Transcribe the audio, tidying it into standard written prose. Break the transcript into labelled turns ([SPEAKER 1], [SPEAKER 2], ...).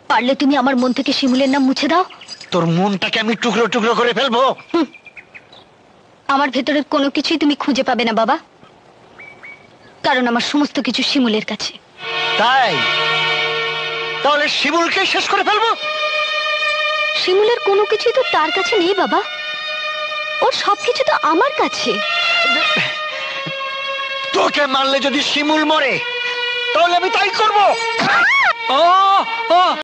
[SPEAKER 1] পারলে তুমি আমার মন থেকে শিমুলের নাম মুছে দাও।
[SPEAKER 2] তোর মনটাকে আমি টুকরো টুকরো করে ফেলবো।
[SPEAKER 1] আমার ভেতরের কোনো কিছুই তুমি খুঁজে পাবে না বাবা, কারণ আমার সমস্ত কিছু শিমুলের কাছে।
[SPEAKER 2] তাই তাহলে শিমুলকে শেষ করে ফেলবো?
[SPEAKER 1] শিমুলের কোনো কিছুই তো তার কাছে নেই বাবা, ওর সবকিছু তো আমার কাছে।
[SPEAKER 2] তোকে মারলে যদি শিমুল মরে তাহলে আমি তাই করবো।